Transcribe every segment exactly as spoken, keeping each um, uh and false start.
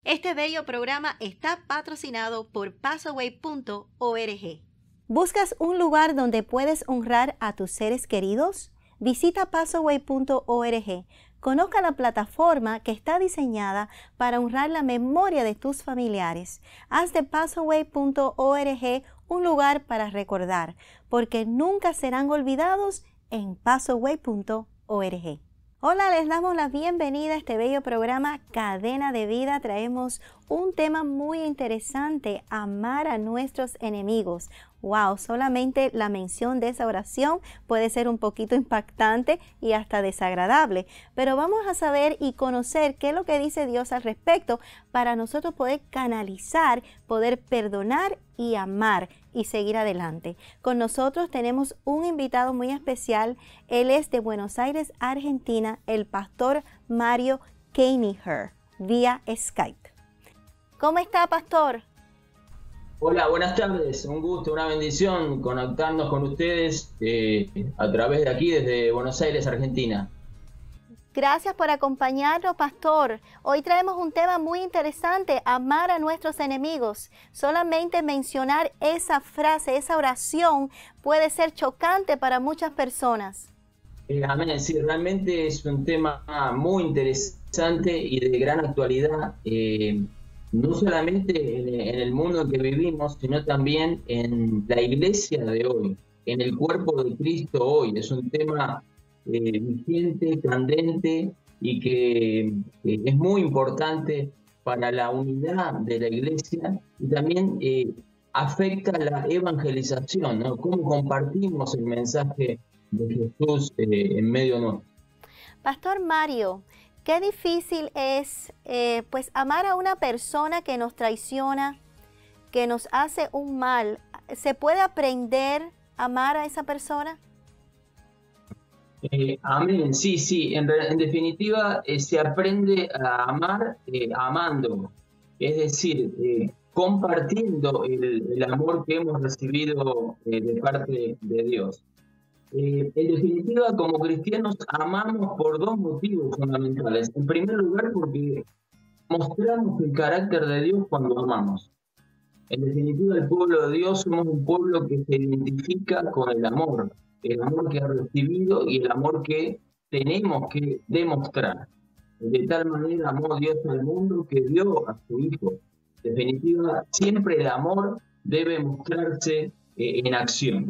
Este bello programa está patrocinado por Passaway punto org. ¿Buscas un lugar donde puedes honrar a tus seres queridos? Visita Passaway punto org. Conozca la plataforma que está diseñada para honrar la memoria de tus familiares. Haz de Passaway punto org un lugar para recordar, porque nunca serán olvidados en Passaway punto org. Hola, les damos la bienvenida a este bello programa Cadena de Vida. Traemos un tema muy interesante: amar a nuestros enemigos. Wow, solamente la mención de esa oración puede ser un poquito impactante y hasta desagradable, pero vamos a saber y conocer qué es lo que dice Dios al respecto para nosotros poder canalizar, poder perdonar y amar y seguir adelante. Con nosotros tenemos un invitado muy especial. Él es de Buenos Aires, Argentina, el pastor Mario Kaniher, vía Skype. ¿Cómo está, pastor? Hola, buenas tardes. Un gusto, una bendición conectarnos con ustedes eh, a través de aquí, desde Buenos Aires, Argentina. Gracias por acompañarnos, pastor. Hoy traemos un tema muy interesante: amar a nuestros enemigos. Solamente mencionar esa frase, esa oración, puede ser chocante para muchas personas. Eh, amén. Sí, realmente es un tema muy interesante y de gran actualidad. Eh, no solamente en, en el mundo en que vivimos, sino también en la iglesia de hoy, en el cuerpo de Cristo hoy. Es un tema eh, vigente, candente y que eh, es muy importante para la unidad de la iglesia, y también eh, afecta la evangelización, ¿no? Cómo compartimos el mensaje de Jesús eh, en medio nuestro. Pastor Mario, qué difícil es eh, pues amar a una persona que nos traiciona, que nos hace un mal. ¿Se puede aprender a amar a esa persona? Eh, amén, sí, sí. En, en definitiva, eh, se aprende a amar eh, amando. Es decir, eh, compartiendo el, el amor que hemos recibido eh, de parte de Dios. Eh, en definitiva, como cristianos amamos por dos motivos fundamentales. En primer lugar, porque mostramos el carácter de Dios cuando amamos. En definitiva, el pueblo de Dios somos un pueblo que se identifica con el amor, el amor que ha recibido y el amor que tenemos que demostrar. De tal manera amó Dios al mundo que dio a su Hijo. En definitiva, siempre el amor debe mostrarse eh, en acción.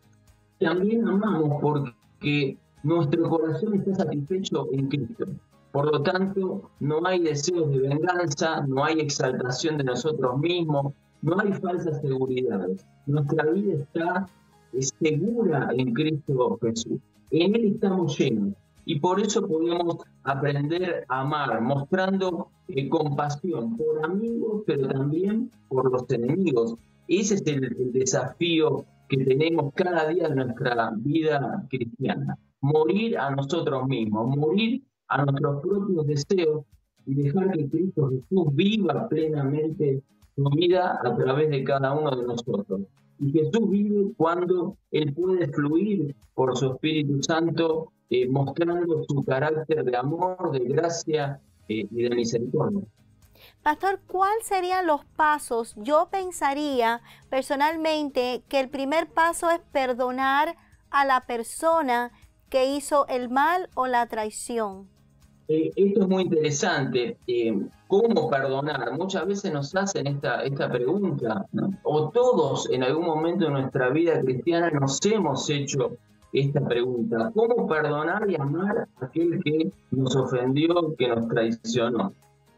También amamos porque nuestro corazón está satisfecho en Cristo. Por lo tanto, no hay deseos de venganza, no hay exaltación de nosotros mismos, no hay falsas seguridades. Nuestra vida está segura en Cristo Jesús. En Él estamos llenos. Y por eso podemos aprender a amar, mostrando eh, compasión por amigos, pero también por los enemigos. Ese es el, el desafío que tenemos cada día de nuestra vida cristiana. Morir a nosotros mismos, morir a nuestros propios deseos y dejar que Cristo Jesús viva plenamente su vida a través de cada uno de nosotros. Y Jesús vive cuando Él puede fluir por su Espíritu Santo, eh, mostrando su carácter de amor, de gracia eh, y de misericordia. Pastor, ¿cuáles serían los pasos? Yo pensaría personalmente que el primer paso es perdonar a la persona que hizo el mal o la traición. Eh, esto es muy interesante. Eh, ¿Cómo perdonar? Muchas veces nos hacen esta, esta pregunta, ¿no? O todos en algún momento de nuestra vida cristiana nos hemos hecho esta pregunta. ¿Cómo perdonar y amar a aquel que nos ofendió, que nos traicionó?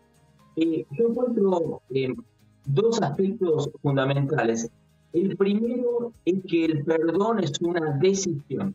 Eh, yo encuentro eh, dos aspectos fundamentales. El primero es que el perdón es una decisión.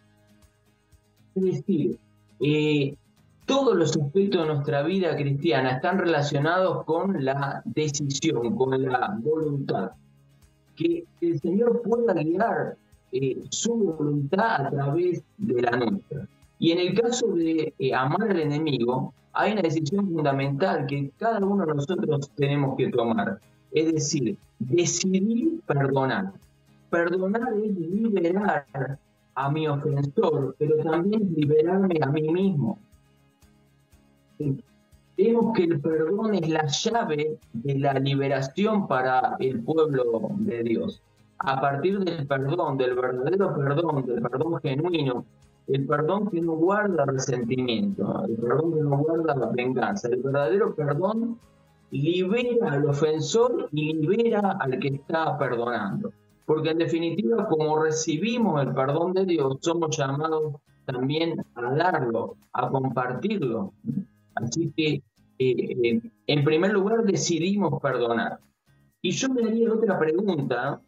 Es decir, eh, todos los aspectos de nuestra vida cristiana están relacionados con la decisión, con la voluntad. Que el Señor pueda guiar eh, su voluntad a través de la nuestra. Y en el caso de eh, amar al enemigo, hay una decisión fundamental que cada uno de nosotros tenemos que tomar. Es decir, decidir perdonar. Perdonar es liberar a mi ofensor, pero también liberarme a mí mismo. vemos que el perdón es la llave de la liberación para el pueblo de Dios. A partir del perdón, del verdadero perdón, del perdón genuino, el perdón que no guarda resentimiento, el perdón que no guarda la venganza, el verdadero perdón libera al ofensor y libera al que está perdonando. Porque en definitiva, como recibimos el perdón de Dios, somos llamados también a darlo, a compartirlo. Así que, eh, eh, en primer lugar, decidimos perdonar. Y yo me haría otra pregunta,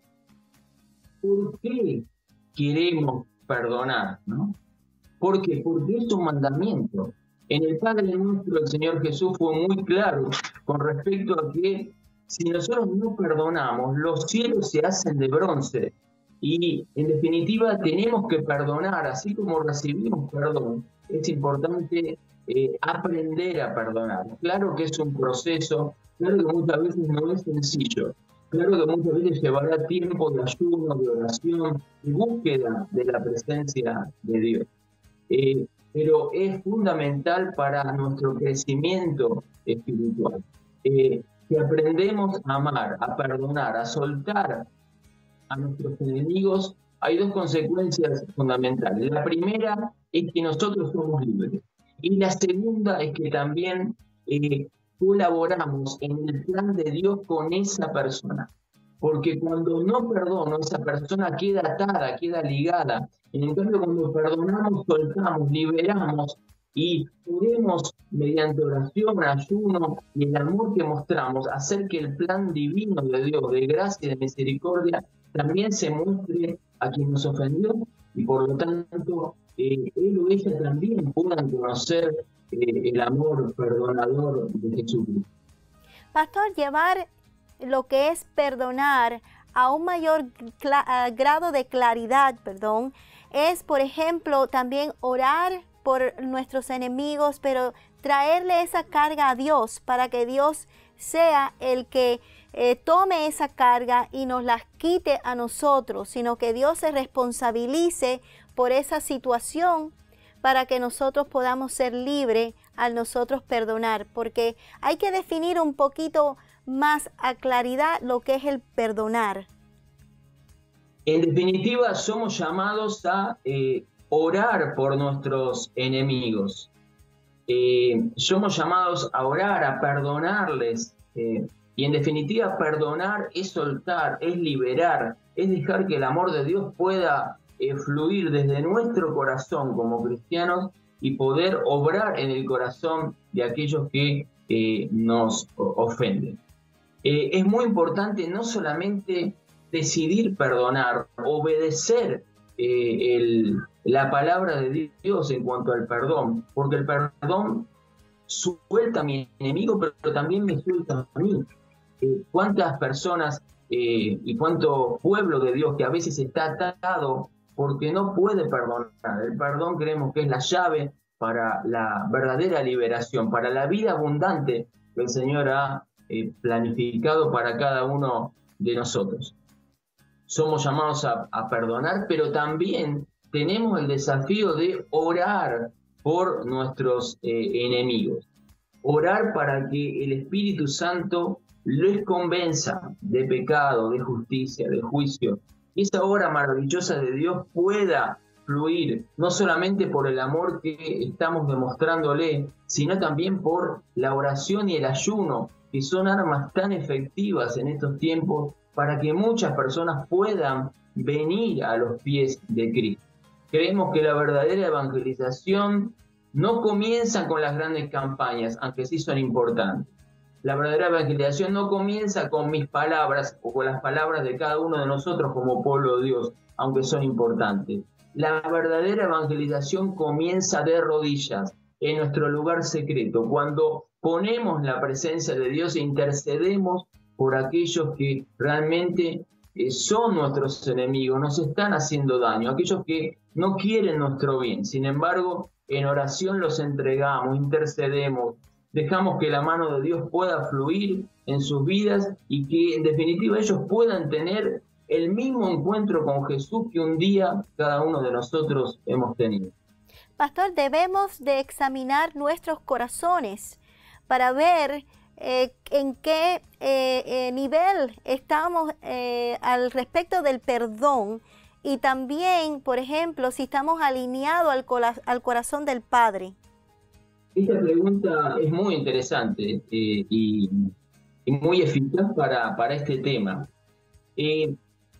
¿por qué queremos perdonar? ¿No? ¿Por qué? Porque es un mandamiento. En el Padre Nuestro, el Señor Jesús fue muy claro con respecto a que si nosotros no perdonamos, los cielos se hacen de bronce. Y en definitiva tenemos que perdonar, así como recibimos perdón. Es importante eh, aprender a perdonar. Claro que es un proceso, claro que muchas veces no es sencillo. Claro que muchas veces llevará tiempo de ayuno, de oración, de búsqueda de la presencia de Dios. Eh, pero es fundamental para nuestro crecimiento espiritual. Eh, que aprendemos a amar, a perdonar, a soltar a nuestros enemigos, hay dos consecuencias fundamentales. La primera es que nosotros somos libres. Y la segunda es que también eh, colaboramos en el plan de Dios con esa persona. Porque cuando no perdono, esa persona queda atada, queda ligada. En cambio, cuando perdonamos, soltamos, liberamos y podemos, mediante oración, ayuno y el amor que mostramos, hacer que el plan divino de Dios, de gracia y de misericordia, también se muestre a quien nos ofendió y por lo tanto eh, él o ella también puedan conocer eh, el amor perdonador de Jesucristo. Pastor, llevar lo que es perdonar a un mayor uh, grado de claridad, perdón, es, por ejemplo, también orar por nuestros enemigos, pero traerle esa carga a Dios para que Dios sea el que eh, tome esa carga y nos la quite a nosotros, sino que Dios se responsabilice por esa situación para que nosotros podamos ser libres al nosotros perdonar, porque hay que definir un poquito más a claridad lo que es el perdonar. En definitiva, somos llamados a eh, orar por nuestros enemigos. Eh, somos llamados a orar, a perdonarles. Eh, y en definitiva, perdonar es soltar, es liberar, es dejar que el amor de Dios pueda eh, fluir desde nuestro corazón como cristianos y poder obrar en el corazón de aquellos que eh, nos ofenden. Eh, es muy importante no solamente decidir perdonar, obedecer eh, el, la palabra de Dios en cuanto al perdón, porque el perdón suelta a mi enemigo, pero también me suelta a mí. Eh, ¿Cuántas personas eh, y cuánto pueblo de Dios que a veces está atado porque no puede perdonar? El perdón creemos que es la llave para la verdadera liberación, para la vida abundante que el Señor ha eh, planificado para cada uno de nosotros. Somos llamados a, a perdonar, pero también tenemos el desafío de orar por nuestros eh, enemigos. Orar para que el Espíritu Santo les convenza de pecado, de justicia, de juicio. Y esa obra maravillosa de Dios pueda fluir, no solamente por el amor que estamos demostrándole, sino también por la oración y el ayuno, que son armas tan efectivas en estos tiempos para que muchas personas puedan venir a los pies de Cristo. Creemos que la verdadera evangelización no comienza con las grandes campañas, aunque sí son importantes. La verdadera evangelización no comienza con mis palabras o con las palabras de cada uno de nosotros como pueblo de Dios, aunque son importantes. La verdadera evangelización comienza de rodillas, en nuestro lugar secreto, cuando ponemos la presencia de Dios e intercedemos por aquellos que realmente eh, son nuestros enemigos, nos están haciendo daño, aquellos que no quieren nuestro bien. Sin embargo, en oración los entregamos, intercedemos, dejamos que la mano de Dios pueda fluir en sus vidas y que en definitiva ellos puedan tener el mismo encuentro con Jesús que un día cada uno de nosotros hemos tenido. Pastor, debemos de examinar nuestros corazones para ver eh, en qué eh, eh, nivel estamos eh, al respecto del perdón, y también, por ejemplo, si estamos alineados al, al corazón del Padre. Esta pregunta es muy interesante eh, y, y muy eficaz para, para este tema. Eh,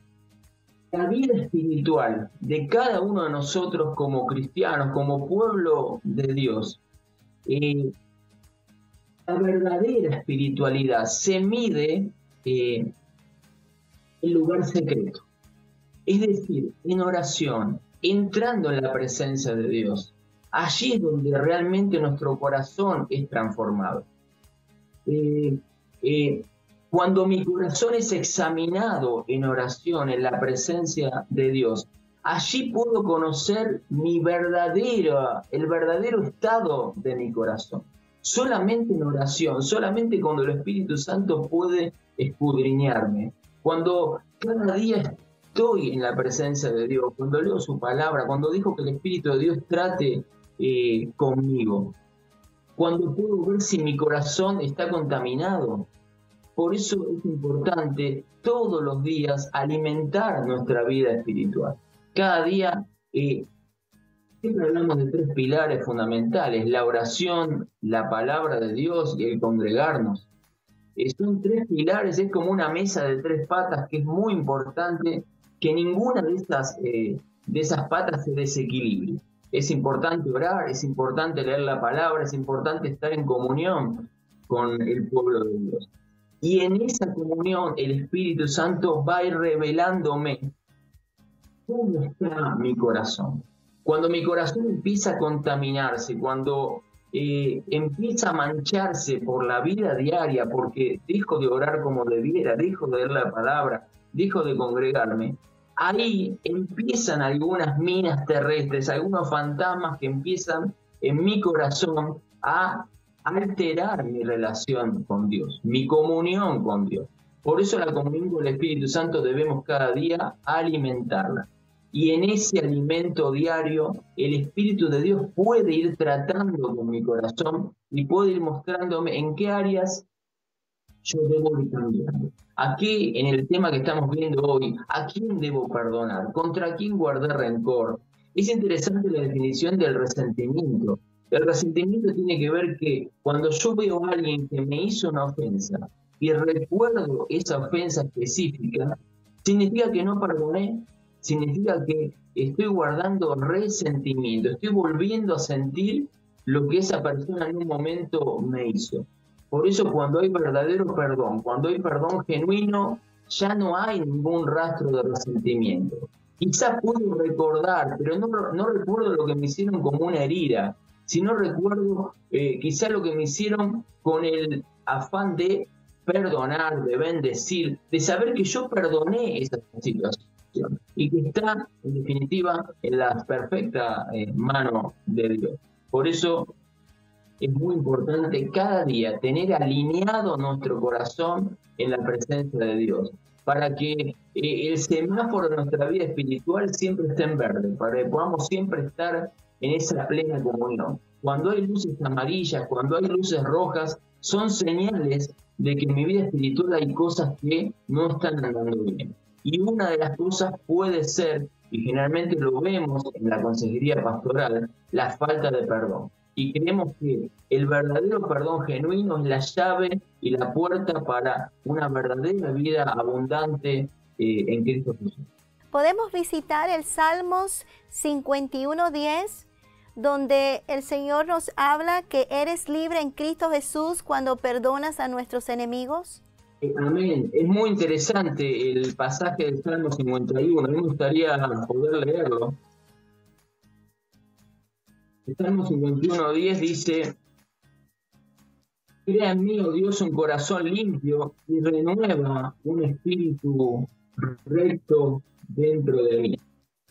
la vida espiritual de cada uno de nosotros como cristianos, como pueblo de Dios, eh, la verdadera espiritualidad se mide eh, en lugar secreto. Es decir, en oración, entrando en la presencia de Dios. Allí es donde realmente nuestro corazón es transformado. Eh, eh, cuando mi corazón es examinado en oración, en la presencia de Dios, allí puedo conocer mi verdadero, el verdadero estado de mi corazón. Solamente en oración, solamente cuando el Espíritu Santo puede escudriñarme. Cuando cada día estoy en la presencia de Dios, cuando leo su palabra, cuando dijo que el Espíritu de Dios trate eh, conmigo, cuando puedo ver si mi corazón está contaminado. Por eso es importante todos los días alimentar nuestra vida espiritual. Cada día, eh, siempre hablamos de tres pilares fundamentales: la oración, la palabra de Dios y el congregarnos. Eh, son tres pilares, es como una mesa de tres patas que es muy importante que ninguna de esas, eh, de esas patas se desequilibre. Es importante orar, es importante leer la palabra, es importante estar en comunión con el pueblo de Dios. Y en esa comunión el Espíritu Santo va a ir revelándome cómo está mi corazón. Cuando mi corazón empieza a contaminarse, cuando eh, empieza a mancharse por la vida diaria, porque dejo de orar como debiera, dejo de leer la palabra, dejo de congregarme, ahí empiezan algunas minas terrestres, algunos fantasmas que empiezan en mi corazón a alterar mi relación con Dios, mi comunión con Dios. Por eso la comunión con el Espíritu Santo debemos cada día alimentarla. Y en ese alimento diario, el Espíritu de Dios puede ir tratando con mi corazón y puede ir mostrándome en qué áreas yo debo ir cambiando. Aquí, en el tema que estamos viendo hoy, ¿a quién debo perdonar? ¿Contra quién guardar rencor? Es interesante la definición del resentimiento. El resentimiento tiene que ver que cuando yo veo a alguien que me hizo una ofensa y recuerdo esa ofensa específica, significa que no perdoné, significa que estoy guardando resentimiento, estoy volviendo a sentir lo que esa persona en un momento me hizo. Por eso cuando hay verdadero perdón, cuando hay perdón genuino, ya no hay ningún rastro de resentimiento. Quizás puedo recordar, pero no, no recuerdo lo que me hicieron como una herida, sino recuerdo eh, quizás lo que me hicieron con el afán de perdonar, de bendecir, de saber que yo perdoné esa situación y que está, en definitiva, en la perfecta eh, mano de Dios. Por eso es muy importante cada día tener alineado nuestro corazón en la presencia de Dios, para que eh, el semáforo de nuestra vida espiritual siempre esté en verde, para que podamos siempre estar en esa plena comunión. Cuando hay luces amarillas, cuando hay luces rojas, son señales de que en mi vida espiritual hay cosas que no están andando bien. Y una de las cosas puede ser, y generalmente lo vemos en la consejería pastoral, la falta de perdón. Y creemos que el verdadero perdón genuino es la llave y la puerta para una verdadera vida abundante eh, en Cristo Jesús. Podemos visitar el Salmos cincuenta y uno diez, donde el Señor nos habla que eres libre en Cristo Jesús cuando perdonas a nuestros enemigos. Eh, amén. Es muy interesante el pasaje del Salmo cincuenta y uno. A mí me gustaría poder leerlo. El Salmo cincuenta y uno diez dice: crea en mí, oh Dios, un corazón limpio y renueva un espíritu recto dentro de mí.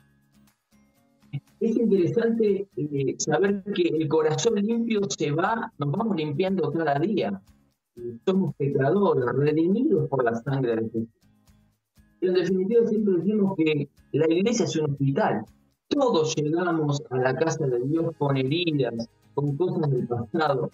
Es interesante eh, saber que el corazón limpio se va, nos vamos limpiando cada día. Somos pecadores, redimidos por la sangre de Jesús. En definitiva, siempre decimos que la iglesia es un hospital. Todos llegamos a la casa de Dios con heridas, con cosas del pasado.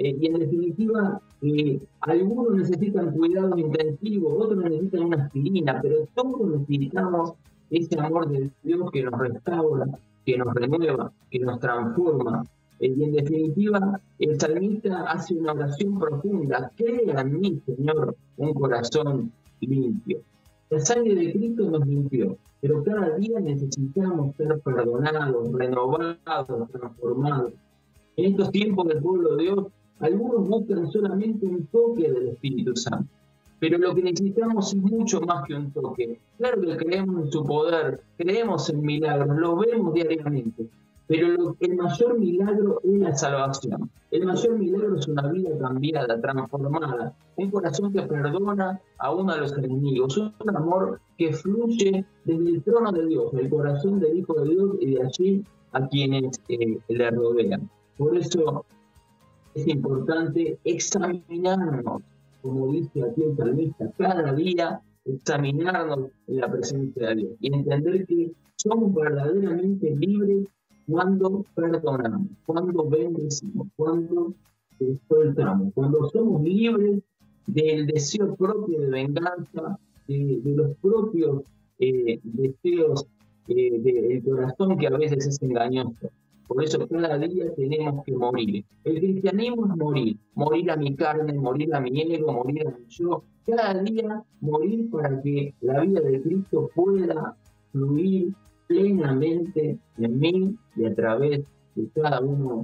Eh, y en definitiva, eh, algunos necesitan cuidados intensivos, otros necesitan una aspirina, pero todos necesitamos ese amor de Dios que nos restaura, que nos renueva, que nos transforma. Eh, y en definitiva, el salmista hace una oración profunda: crea en mí, Señor, un corazón limpio. La sangre de Cristo nos limpió, pero cada día necesitamos ser perdonados, renovados, transformados. En estos tiempos del pueblo de Dios, algunos buscan solamente un toque del Espíritu Santo, pero lo que necesitamos es mucho más que un toque. Claro que creemos en su poder, creemos en milagros, lo vemos diariamente, pero lo, el mayor milagro es la salvación. El mayor milagro es una vida cambiada, transformada, un corazón que perdona aún a los enemigos, un amor que fluye desde el trono de Dios, del corazón del Hijo de Dios y de allí a quienes eh, le rodean. Por eso es importante examinarnos, como dice aquí el salmista, cada día examinarnos en la presencia de Dios y entender que somos verdaderamente libres cuando perdonamos, cuando bendecimos, cuando soltamos, cuando somos libres del deseo propio de venganza, de, de los propios eh, deseos eh, del corazón que a veces es engañoso. Por eso cada día tenemos que morir. El cristianismo es morir, morir a mi carne, morir a mi ego, morir a mi yo. Cada día morir para que la vida de Cristo pueda fluir plenamente en mí y a través de cada uno.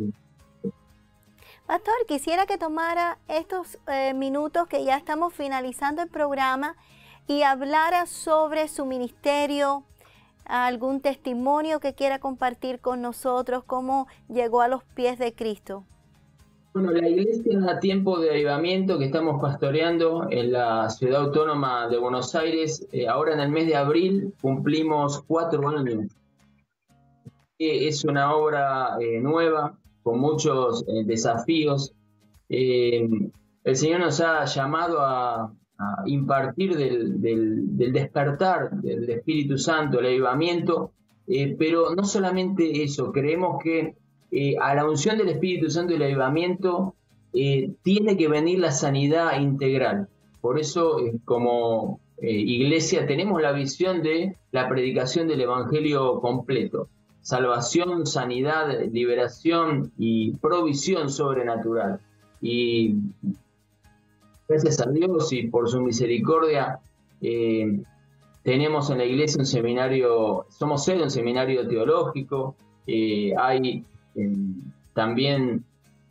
Pastor, quisiera que tomara estos eh, minutos que ya estamos finalizando el programa y hablara sobre su ministerio, algún testimonio que quiera compartir con nosotros, cómo llegó a los pies de Cristo. Bueno, la iglesia Tiempo de Avivamiento que estamos pastoreando en la ciudad autónoma de Buenos Aires, eh, ahora en el mes de abril cumplimos cuatro años. Eh, es una obra eh, nueva, con muchos eh, desafíos. Eh, el Señor nos ha llamado a, a impartir del, del, del despertar del Espíritu Santo, el avivamiento, eh, pero no solamente eso, creemos que eh, a la unción del Espíritu Santo y el avivamiento eh, tiene que venir la sanidad integral. Por eso, eh, como eh, iglesia, tenemos la visión de la predicación del Evangelio completo: salvación, sanidad, liberación y provisión sobrenatural. Y gracias a Dios y por su misericordia, eh, tenemos en la iglesia un seminario, somos sede de un seminario teológico, eh, hay eh, también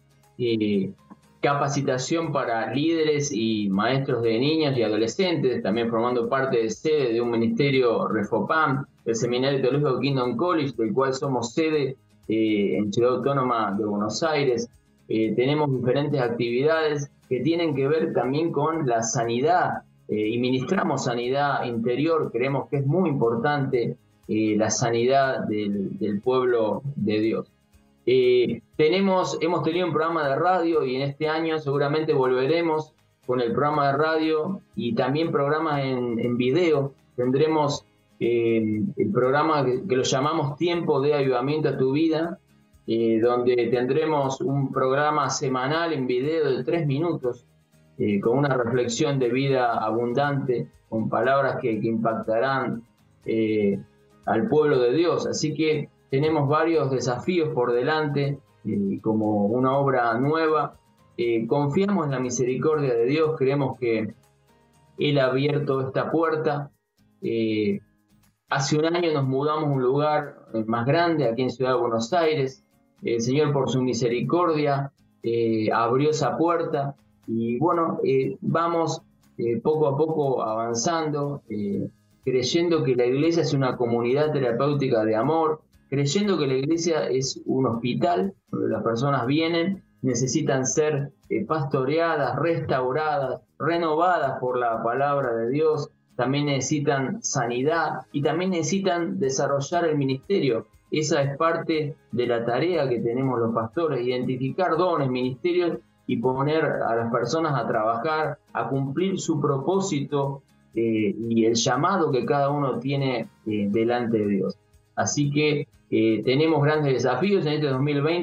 eh, capacitación para líderes y maestros de niños y adolescentes, también formando parte de sede de un ministerio Refopam, el Seminario Teológico Kingdom College, del cual somos sede eh, en Ciudad Autónoma de Buenos Aires. Eh, tenemos diferentes actividades que tienen que ver también con la sanidad eh, y ministramos sanidad interior. Creemos que es muy importante eh, la sanidad del, del pueblo de Dios. Eh, tenemos, hemos tenido un programa de radio y en este año seguramente volveremos con el programa de radio y también programas en, en video. Tendremos eh, el programa que, que lo llamamos Tiempo de Avivamiento a tu Vida, eh, donde tendremos un programa semanal en video de tres minutos eh, con una reflexión de vida abundante, con palabras que, que impactarán eh, al pueblo de Dios. Así que tenemos varios desafíos por delante, eh, como una obra nueva. Eh, confiamos en la misericordia de Dios, creemos que Él ha abierto esta puerta. Eh, hace un año nos mudamos a un lugar más grande, aquí en Ciudad de Buenos Aires. El Señor, por su misericordia, eh, abrió esa puerta y bueno, eh, vamos eh, poco a poco avanzando, eh, creyendo que la iglesia es una comunidad terapéutica de amor, creyendo que la iglesia es un hospital donde las personas vienen, necesitan ser eh, pastoreadas, restauradas, renovadas por la palabra de Dios, también necesitan sanidad y también necesitan desarrollar el ministerio. Esa es parte de la tarea que tenemos los pastores, identificar dones, ministerios y poner a las personas a trabajar, a cumplir su propósito eh, y el llamado que cada uno tiene eh, delante de Dios. Así que eh, tenemos grandes desafíos en este dos mil veinte.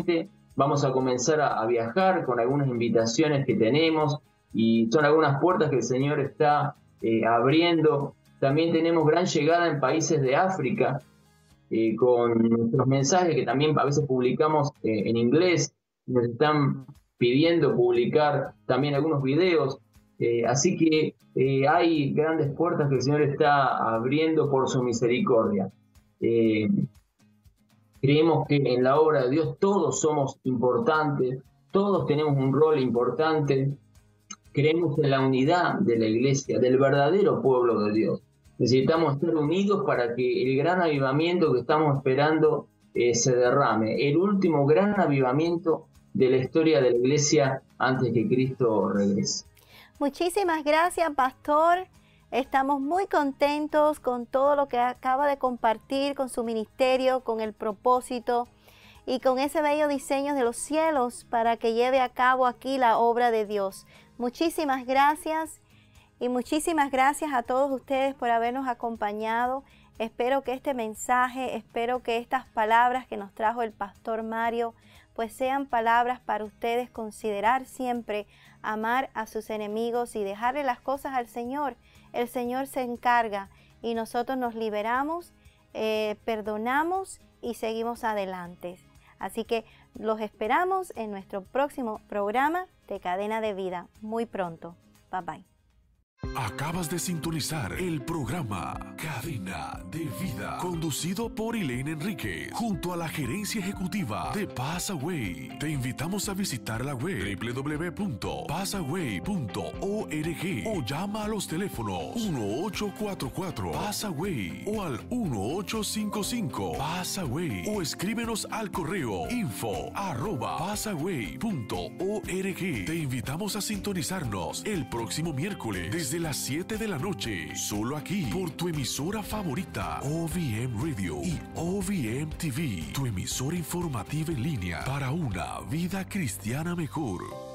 vamos a comenzar a, a viajar con algunas invitaciones que tenemos y son algunas puertas que el Señor está eh, abriendo. También tenemos gran llegada en países de África eh, con nuestros mensajes que también a veces publicamos eh, en inglés. Nos están pidiendo publicar también algunos videos. Eh, así que eh, hay grandes puertas que el Señor está abriendo por su misericordia. Eh, creemos que en la obra de Dios todos somos importantes, todos tenemos un rol importante. Creemos en la unidad de la iglesia, del verdadero pueblo de Dios. Necesitamos estar unidos para que el gran avivamiento que estamos esperando eh, se derrame. El último gran avivamiento de la historia de la iglesia antes que Cristo regrese. Muchísimas gracias, pastor. Estamos muy contentos con todo lo que acaba de compartir, con su ministerio, con el propósito y con ese bello diseño de los cielos para que lleve a cabo aquí la obra de Dios. Muchísimas gracias y muchísimas gracias a todos ustedes por habernos acompañado. Espero que este mensaje, espero que estas palabras que nos trajo el pastor Mario, pues sean palabras para ustedes considerar siempre, amar a sus enemigos y dejarle las cosas al Señor. El Señor se encarga y nosotros nos liberamos, eh, perdonamos y seguimos adelante. Así que los esperamos en nuestro próximo programa de Cadena de Vida muy pronto. Bye bye. Acabas de sintonizar el programa Cadena de Vida, conducido por Elaine Enríquez, junto a la gerencia ejecutiva de Passaway. Te invitamos a visitar la web doble u doble u doble u punto passaway punto org o llama a los teléfonos uno ocho cuatro cuatro Passaway o al uno ocho cinco cinco Passaway o escríbenos al correo info arroba passaway punto org. Te invitamos a sintonizarnos el próximo miércoles desde las siete de la noche, solo aquí por tu emisora favorita, O V M Radio y O V M T V, tu emisora informativa en línea para una vida cristiana mejor.